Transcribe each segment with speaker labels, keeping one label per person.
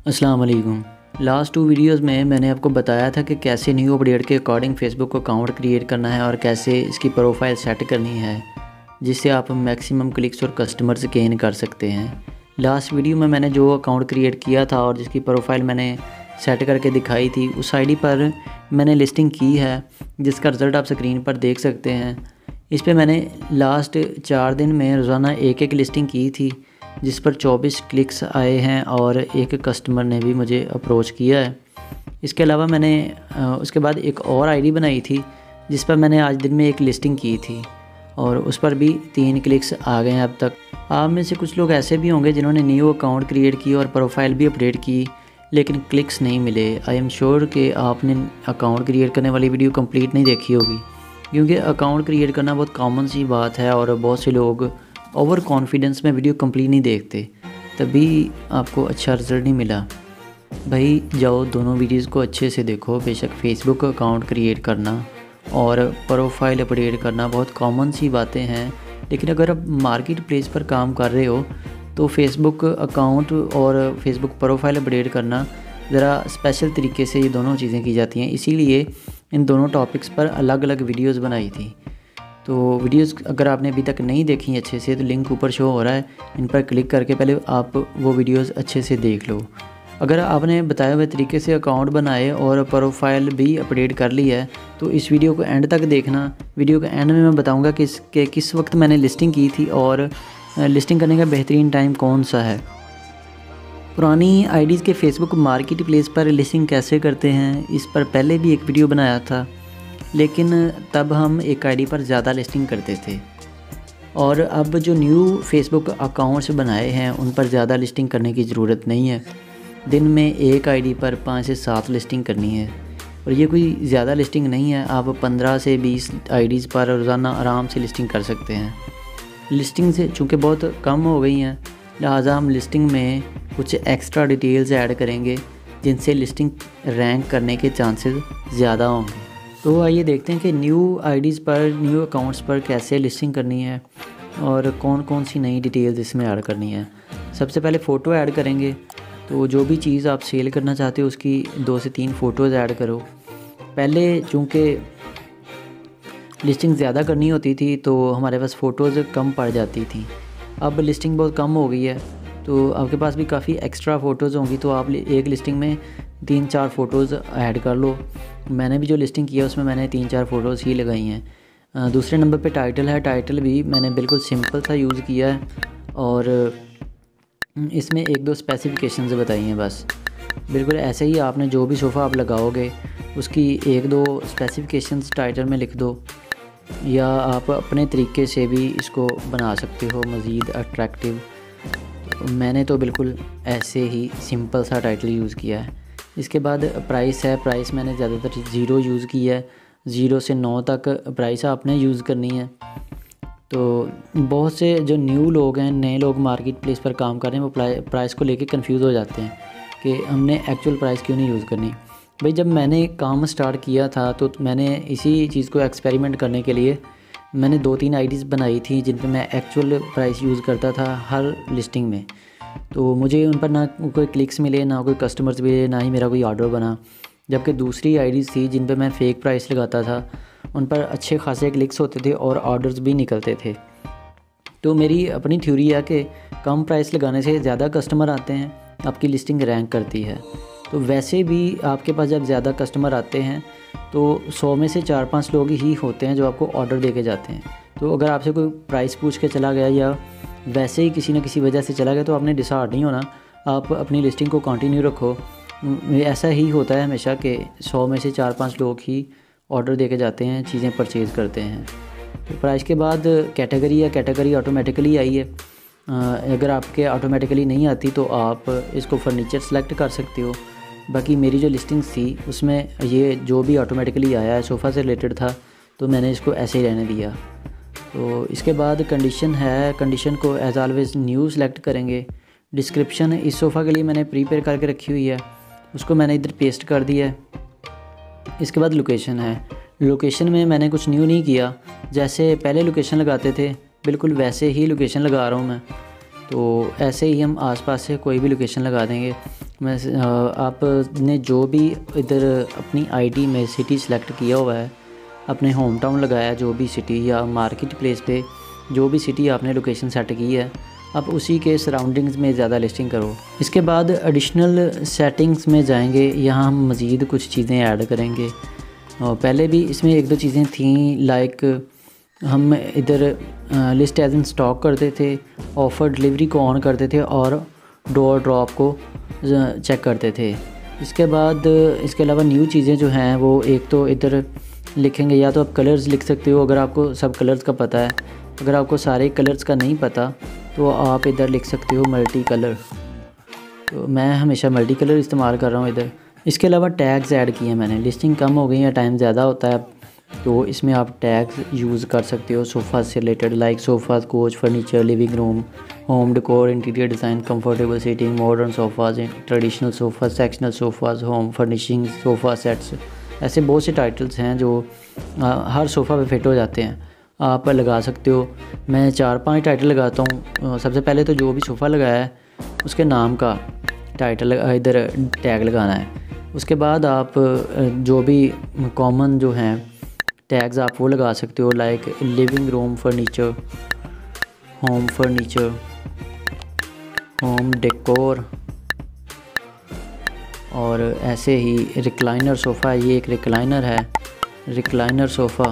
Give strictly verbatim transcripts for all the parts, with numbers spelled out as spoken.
Speaker 1: अस्सलाम वालेकुम। Last two videos में मैंने आपको बताया था कि कैसे न्यू अपडेट के अकॉर्डिंग फ़ेसबुक अकाउंट क्रिएट करना है और कैसे इसकी प्रोफाइल सेट करनी है जिससे आप मैक्सिमम क्लिक्स और कस्टमर्स गेन कर सकते हैं। लास्ट वीडियो में मैंने जो अकाउंट क्रिएट किया था और जिसकी प्रोफाइल मैंने सेट करके दिखाई थी, उस आईडी पर मैंने लिस्टिंग की है जिसका रिज़ल्ट आप स्क्रीन पर देख सकते हैं। इस पर मैंने लास्ट चार दिन में रोज़ाना एक एक लिस्टिंग की थी जिस पर चौबीस क्लिक्स आए हैं और एक कस्टमर ने भी मुझे अप्रोच किया है। इसके अलावा मैंने उसके बाद एक और आईडी बनाई थी जिस पर मैंने आज दिन में एक लिस्टिंग की थी और उस पर भी तीन क्लिक्स आ गए हैं अब तक। आप में से कुछ लोग ऐसे भी होंगे जिन्होंने न्यू अकाउंट क्रिएट की और प्रोफाइल भी अपडेट की लेकिन क्लिक्स नहीं मिले। आई एम श्योर कि आपने अकाउंट क्रिएट करने वाली वीडियो कंप्लीट नहीं देखी होगी, क्योंकि अकाउंट क्रिएट करना बहुत कॉमन सी बात है और बहुत से लोग ओवर कॉन्फिडेंस में वीडियो कंप्लीट नहीं देखते, तभी आपको अच्छा रिज़ल्ट नहीं मिला। भाई जाओ दोनों वीडियोस को अच्छे से देखो। बेशक फ़ेसबुक अकाउंट क्रिएट करना और प्रोफाइल अपडेट करना बहुत कॉमन सी बातें हैं, लेकिन अगर आप मार्केट प्लेस पर काम कर रहे हो तो फ़ेसबुक अकाउंट और फेसबुक प्रोफाइल अपडेट करना ज़रा स्पेशल तरीके से ये दोनों चीज़ें की जाती हैं। इसीलिए इन दोनों टॉपिक्स पर अलग अलग वीडियोज़ बनाई थी। तो वीडियोस अगर आपने अभी तक नहीं देखी अच्छे से तो लिंक ऊपर शो हो रहा है, इन पर क्लिक करके पहले आप वो वीडियोस अच्छे से देख लो। अगर आपने बताए हुए तरीके से अकाउंट बनाए और प्रोफाइल भी अपडेट कर ली है तो इस वीडियो को एंड तक देखना। वीडियो के एंड में मैं बताऊंगा कि इसके किस वक्त मैंने लिस्टिंग की थी और लिस्टिंग करने का बेहतरीन टाइम कौन सा है। पुरानी आईडीज़ के फेसबुक मार्केट प्लेस पर लिस्टिंग कैसे करते हैं, इस पर पहले भी एक वीडियो बनाया था, लेकिन तब हम एक आईडी पर ज़्यादा लिस्टिंग करते थे और अब जो न्यू फेसबुक अकाउंट्स बनाए हैं उन पर ज़्यादा लिस्टिंग करने की ज़रूरत नहीं है। दिन में एक आईडी पर पाँच से सात लिस्टिंग करनी है और ये कोई ज़्यादा लिस्टिंग नहीं है। आप पंद्रह से बीस आईडीज़ पर रोज़ाना आराम से लिस्टिंग कर सकते हैं। लिस्टिंग से चूँकि बहुत कम हो गई हैं, लिहाजा हम लिस्टिंग में कुछ एक्स्ट्रा डिटेल्स ऐड करेंगे जिनसे लिस्टिंग रैंक करने के चांसेस ज़्यादा होंगे। तो आइए देखते हैं कि न्यू आईडीज़ पर, न्यू अकाउंट्स पर कैसे लिस्टिंग करनी है और कौन कौन सी नई डिटेल्स इसमें ऐड करनी है। सबसे पहले फ़ोटो ऐड करेंगे। तो जो भी चीज़ आप सेल करना चाहते हो उसकी दो से तीन फ़ोटोज़ ऐड करो। पहले चूँकि लिस्टिंग ज़्यादा करनी होती थी तो हमारे पास फ़ोटोज़ कम पड़ जाती थी। अब लिस्टिंग बहुत कम हो गई है तो आपके पास भी काफ़ी एक्स्ट्रा फ़ोटोज़ होंगी, तो आप एक लिस्टिंग में तीन चार फ़ोटोज़ ऐड कर लो। मैंने भी जो लिस्टिंग किया उसमें मैंने तीन चार फ़ोटोज़ ही लगाई हैं। दूसरे नंबर पे टाइटल है। टाइटल भी मैंने बिल्कुल सिंपल सा यूज़ किया है और इसमें एक दो स्पेसिफिकेशंस बताई हैं बस। बिल्कुल ऐसे ही आपने जो भी सोफ़ा आप लगाओगे उसकी एक दो स्पेसिफिकेशंस टाइटल में लिख दो, या आप अपने तरीके से भी इसको बना सकते हो मज़ीद अट्रैक्टिव। तो मैंने तो बिल्कुल ऐसे ही सिंपल सा टाइटल यूज़ किया है। इसके बाद प्राइस है। प्राइस मैंने ज़्यादातर ज़ीरो यूज़ की है। ज़ीरो से नौ तक प्राइस आपने यूज़ करनी है। तो बहुत से जो न्यू लोग हैं, नए लोग मार्केट प्लेस पर काम कर रहे हैं, वो प्राइस को लेके कंफ्यूज हो जाते हैं कि हमने एक्चुअल प्राइस क्यों नहीं यूज़ करनी। भाई जब मैंने काम स्टार्ट किया था तो मैंने इसी चीज़ को एक्सपेरिमेंट करने के लिए मैंने दो तीन आईडीज़ बनाई थी जिन पे मैं एक्चुअल प्राइस यूज़ करता था हर लिस्टिंग में। तो मुझे उन पर ना कोई क्लिक्स मिले, ना कोई कस्टमर्स मिले, ना ही मेरा कोई ऑर्डर बना। जबकि दूसरी आईडीज़ थी जिन पे मैं फ़ेक प्राइस लगाता था, उन पर अच्छे खासे क्लिक्स होते थे और ऑर्डर्स भी निकलते थे। तो मेरी अपनी थ्योरी है कि कम प्राइस लगाने से ज़्यादा कस्टमर आते हैं, आपकी लिस्टिंग रैंक करती है। तो वैसे भी आपके पास जब ज़्यादा कस्टमर आते हैं तो सौ में से चार पाँच लोग ही होते हैं जो आपको ऑर्डर दे के जाते हैं। तो अगर आपसे कोई प्राइस पूछ के चला गया या वैसे ही किसी न किसी वजह से चला गया तो आपने डिसहार्ट नहीं होना, आप अपनी लिस्टिंग को कंटिन्यू रखो। ऐसा ही होता है हमेशा कि सौ में से चार पाँच लोग ही ऑर्डर दे के जाते हैं, चीज़ें परचेज़ करते हैं। तो प्राइस के बाद कैटेगरी है। कैटेगरी ऑटोमेटिकली आई है। अगर आपके ऑटोमेटिकली नहीं आती तो आप इसको फर्नीचर सेलेक्ट कर सकते हो। बाकी मेरी जो लिस्टिंग थी उसमें ये जो भी ऑटोमेटिकली आया है सोफ़ा से रिलेटेड था तो मैंने इसको ऐसे ही रहने दिया। तो इसके बाद कंडीशन है। कंडीशन को एज ऑलवेज़ न्यू सेलेक्ट करेंगे। डिस्क्रिप्शन इस सोफ़ा के लिए मैंने प्रीपेयर करके रखी हुई है, उसको मैंने इधर पेस्ट कर दिया है। इसके बाद लोकेशन है। लोकेशन में मैंने कुछ न्यू नहीं किया, जैसे पहले लोकेशन लगाते थे बिल्कुल वैसे ही लोकेशन लगा रहा हूँ मैं। तो ऐसे ही हम आसपास से कोई भी लोकेशन लगा देंगे। मैं आपने जो भी इधर अपनी आईडी में सिटी सेलेक्ट किया हुआ है, अपने होम टाउन लगाया जो भी सिटी, या मार्केट प्लेस पे जो भी सिटी आपने लोकेशन सेट की है, आप उसी के सराउंडिंग्स में ज़्यादा लिस्टिंग करो। इसके बाद एडिशनल सेटिंग्स में जाएंगे, यहाँ हम मज़ीद कुछ चीज़ें ऐड करेंगे। और पहले भी इसमें एक दो चीज़ें थी, लाइक हम इधर लिस्ट एज इन स्टॉक करते थे, ऑफ़र डिलीवरी को ऑन करते थे और डोर ड्रॉप को चेक करते थे। इसके बाद इसके अलावा न्यू चीज़ें जो हैं वो एक तो इधर लिखेंगे, या तो आप कलर्स लिख सकते हो अगर आपको सब कलर्स का पता है। अगर आपको सारे कलर्स का नहीं पता तो आप इधर लिख सकते हो मल्टी कलर। तो मैं हमेशा मल्टी कलर इस्तेमाल कर रहा हूँ इधर। इसके अलावा टैग्स ऐड किए हैं मैंने। लिस्टिंग कम हो गई या टाइम ज़्यादा होता है तो इसमें आप टैग्स यूज़ कर सकते हो सोफ़ा से related, like sofas, couch, furniture, living room, home decor, interior design, comfortable seating, modern sofas, traditional sofa, sectional sofas, home furnishing, sofa sets. ऐसे बहुत से टाइटल्स हैं जो आ, हर सोफ़ा पे फिट हो जाते हैं, आप लगा सकते हो। मैं चार पांच टाइटल लगाता हूँ। सबसे पहले तो जो भी सोफ़ा लगाया है उसके नाम का टाइटल इधर टैग लगाना है। उसके बाद आप जो भी कॉमन जो हैं टैग्स आप वो लगा सकते हो, like living room furniture, home furniture, home decor, और ऐसे ही रिक्लाइनर सोफ़ा। ये एक रिक्लाइनर है, रिक्लाइनर सोफ़ा।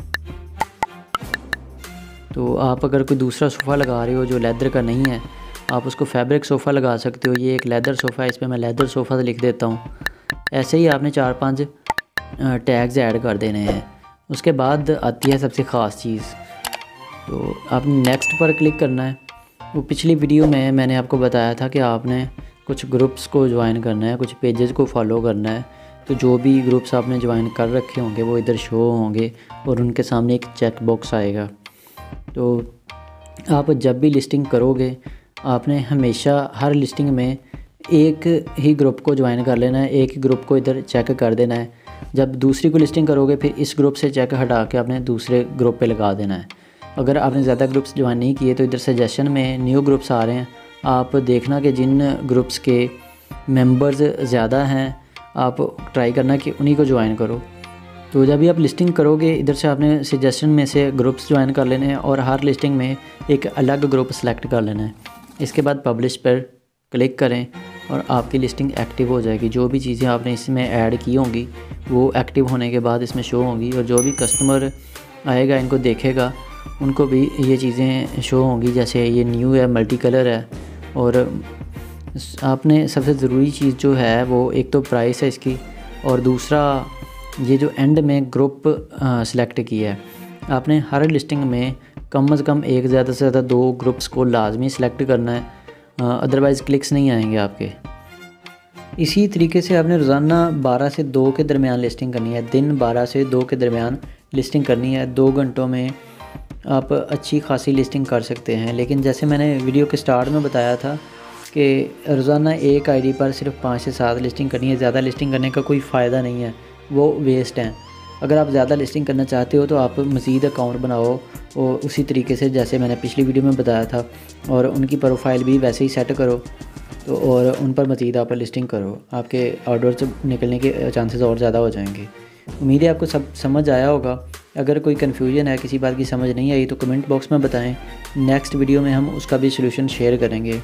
Speaker 1: तो आप अगर कोई दूसरा सोफ़ा लगा रहे हो जो लेदर का नहीं है, आप उसको फैब्रिक सोफ़ा लगा सकते हो। ये एक लेदर सोफ़ा है, इस पर मैं लेदर सोफ़ा लिख देता हूँ। ऐसे ही आपने चार पांच टैग्स ऐड कर देने हैं। उसके बाद आती है सबसे ख़ास चीज़, तो आपने नेक्स्ट पर क्लिक करना है। वो पिछली वीडियो में मैंने आपको बताया था कि आपने कुछ ग्रुप्स को ज्वाइन करना है, कुछ पेजेस को फॉलो करना है। तो जो भी ग्रुप्स आपने ज्वाइन कर रखे होंगे वो इधर शो होंगे और उनके सामने एक चेक बॉक्स आएगा। तो आप जब भी लिस्टिंग करोगे आपने हमेशा हर लिस्टिंग में एक ही ग्रुप को ज्वाइन कर लेना है, एक ही ग्रुप को इधर चेक कर देना है। जब दूसरी को लिस्टिंग करोगे फिर इस ग्रुप से चेक हटा के आपने दूसरे ग्रुप पे लगा देना है। अगर आपने ज़्यादा ग्रुप्स ज्वाइन नहीं किए तो इधर सजेशन में न्यू ग्रुप्स आ रहे हैं, आप देखना कि जिन ग्रुप्स के मेंबर्स ज़्यादा हैं आप ट्राई करना कि उन्हीं को ज्वाइन करो। तो जब भी आप लिस्टिंग करोगे इधर से आपने सजेशन में से ग्रुप्स ज्वाइन कर लेने हैं और हर लिस्टिंग में एक अलग ग्रुप सेलेक्ट कर लेना है। इसके बाद पब्लिश पर क्लिक करें और आपकी लिस्टिंग एक्टिव हो जाएगी। जो भी चीज़ें आपने इसमें ऐड की होंगी वो एक्टिव होने के बाद इसमें शो होंगी, और जो भी कस्टमर आएगा इनको देखेगा उनको भी ये चीज़ें शो होंगी। जैसे ये न्यू है, मल्टी कलर है, और आपने सबसे ज़रूरी चीज़ जो है वो एक तो प्राइस है इसकी, और दूसरा ये जो एंड में ग्रुप सेलेक्ट किया है। आपने हर लिस्टिंग में कम अज़ कम एक ज़्यादा से ज़्यादा दो ग्रुप्स को लाजमी सेलेक्ट करना है, अदरवाइज़ क्लिक्स नहीं आएंगे आपके। इसी तरीके से आपने रोज़ाना बारह से दो के दरमियान लिस्टिंग करनी है। दिन बारह से दो के दरमियान लिस्टिंग करनी है। दो घंटों में आप अच्छी खासी लिस्टिंग कर सकते हैं। लेकिन जैसे मैंने वीडियो के स्टार्ट में बताया था कि रोज़ाना एक आईडी पर सिर्फ पाँच से सात लिस्टिंग करनी है। ज़्यादा लिस्टिंग करने का कोई फ़ायदा नहीं है, वो वेस्ट हैं। अगर आप ज़्यादा लिस्टिंग करना चाहते हो तो आप मज़ीद अकाउंट बनाओ और उसी तरीके से जैसे मैंने पिछली वीडियो में बताया था, और उनकी प्रोफाइल भी वैसे ही सेट करो तो और उन पर मज़ीद आप लिस्टिंग करो। आपके ऑर्डर्स निकलने के चांसेस और ज़्यादा हो जाएंगे। उम्मीद है आपको सब समझ आया होगा। अगर कोई कन्फ्यूजन है, किसी बात की समझ नहीं आई तो कमेंट बॉक्स में बताएं। नेक्स्ट वीडियो में हम उसका भी सलूशन शेयर करेंगे।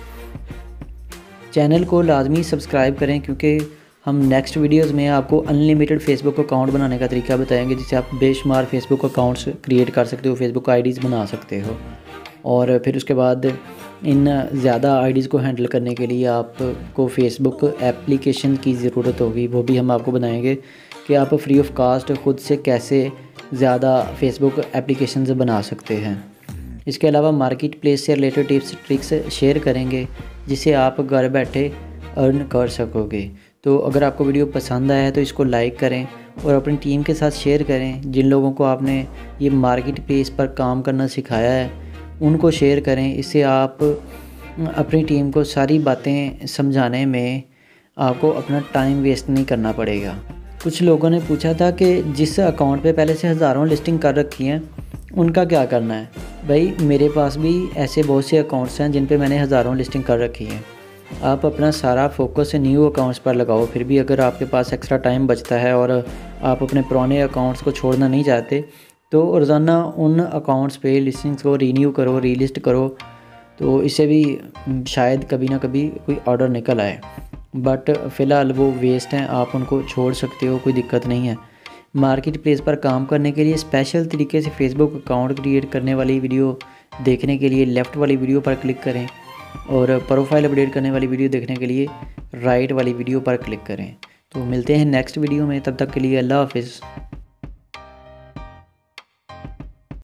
Speaker 1: चैनल को लाजमी सब्सक्राइब करें क्योंकि हम नेक्स्ट वीडियोस में आपको अनलिमिटेड फेसबुक अकाउंट बनाने का तरीका बताएंगे, जिससे आप बेशुमार फेसबुक अकाउंट्स क्रिएट कर सकते हो, फेसबुक आईडीज़ बना सकते हो। और फिर उसके बाद इन ज़्यादा आईडीज़ को हैंडल करने के लिए आपको फेसबुक एप्लीकेशन की ज़रूरत होगी, वो भी हम आपको बनाएंगे कि आप फ्री ऑफ कास्ट ख़ुद से कैसे ज़्यादा फेसबुक एप्लीकेशंस बना सकते हैं। इसके अलावा मार्केट प्लेस से रिलेटेड टिप्स ट्रिक्स शेयर करेंगे जिसे आप घर बैठे अर्न कर सकोगे। तो अगर आपको वीडियो पसंद आया है तो इसको लाइक करें और अपनी टीम के साथ शेयर करें। जिन लोगों को आपने ये मार्केट प्लेस पर काम करना सिखाया है उनको शेयर करें। इससे आप अपनी टीम को सारी बातें समझाने में आपको अपना टाइम वेस्ट नहीं करना पड़ेगा। कुछ लोगों ने पूछा था कि जिस अकाउंट पे पहले से हज़ारों लिस्टिंग कर रखी हैं उनका क्या करना है। भाई मेरे पास भी ऐसे बहुत से अकाउंट्स हैं जिन पे मैंने हज़ारों लिस्टिंग कर रखी हैं। आप अपना सारा फोकस न्यू अकाउंट्स पर लगाओ। फिर भी अगर आपके पास एक्स्ट्रा टाइम बचता है और आप अपने पुराने अकाउंट्स को छोड़ना नहीं चाहते तो रोज़ाना उन अकाउंट्स पे लिस्टिंग्स को रीन्यू करो, रीलिस्ट करो, तो इससे भी शायद कभी ना कभी कोई ऑर्डर निकल आए। बट फ़िलहाल वो वेस्ट हैं, आप उनको छोड़ सकते हो, कोई दिक्कत नहीं है। मार्केट प्लेस पर काम करने के लिए स्पेशल तरीके से फेसबुक अकाउंट क्रिएट करने वाली वीडियो देखने के लिए लेफ़्ट वाली वीडियो पर क्लिक करें और प्रोफाइल अपडेट करने वाली वीडियो देखने के लिए राइट वाली वीडियो पर क्लिक करें। तो मिलते हैं नेक्स्ट वीडियो में, तब तक के लिए अल्लाह हाफ़िज़।